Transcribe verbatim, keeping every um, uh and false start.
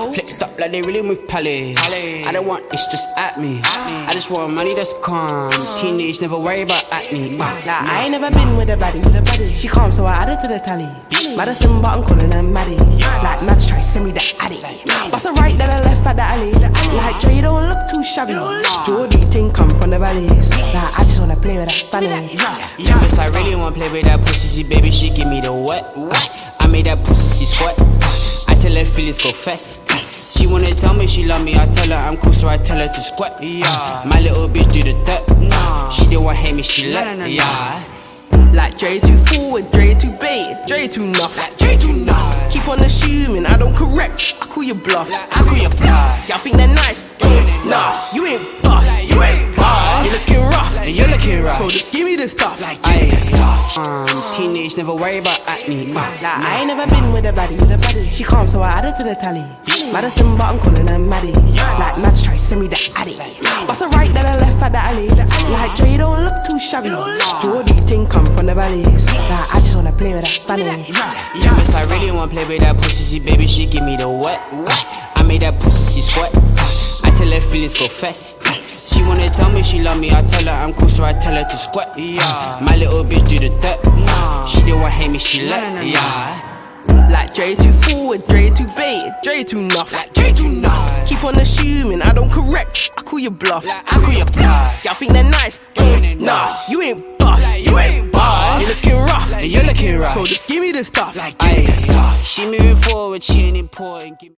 Flexed up like they really with Pally. I don't want this just at me. I just want money that's calm. Teenage, never worry about acne. Like I ain't never been with a baddie. She calm, so I added to the tally. Madison, but I'm calling her Maddie. Like Mads try send me the addy. Bust a right, then I left at the alley. Like Dre, you don't look too shabby. Jordy ting come from the valleys. Like I just wanna play with that funny. Yeah, miss, I really wanna play with that pussy. See, baby, she give me the wet. I made that pussy squat. I tell her feelings go fast. She wanna tell me she love me. I tell her I'm cool, so I tell her to squat. Yeah, my little bitch do the dirt. She didn't want hate me, she let. Yeah. Like Dre too forward, Dre too bait, Dre too nuff, like Dre too nuff. Keep on assuming I don't correct, I call you bluff, I call you bluff. Y'all think they're nice? Mm, nah, you ain't boss, you ain't boss. You looking rough, and you're looking rough. So just give me the stuff, like give me the stuff. Um, teenage, never worry about acne. Like I ain't never been with a baddie. She calm, so I added to the tally. Madison, but I'm calling her Maddie. Like Mads try send me the addy. Bust a right, then I left at the alley. Like Dre, you don't look too shabby. Jordy ting come from the valleys. Like I just wanna play with that funny. Yeah, miss, I really wanna play with that pussy. See, baby, she give me the wet. I made that pussy squat. I tell her feelings go fast. She wanna tell me she love me. I tell her I'm cool, so I tell her to squat. Yeah, my little bitch do the dirt. She didn't want hate me, she let. Yeah. Like Dre too forward, Dre too bait, Dre too nuff, like Dre too nuff. Keep on assuming I don't correct, I call you bluff, I call you bluff. Y'all think they're nice? Mm, nah, you ain't boss, you ain't boss. You looking rough, and you're looking rough. So just give me the stuff, like give me the stuff. She moving forward, she ain't important.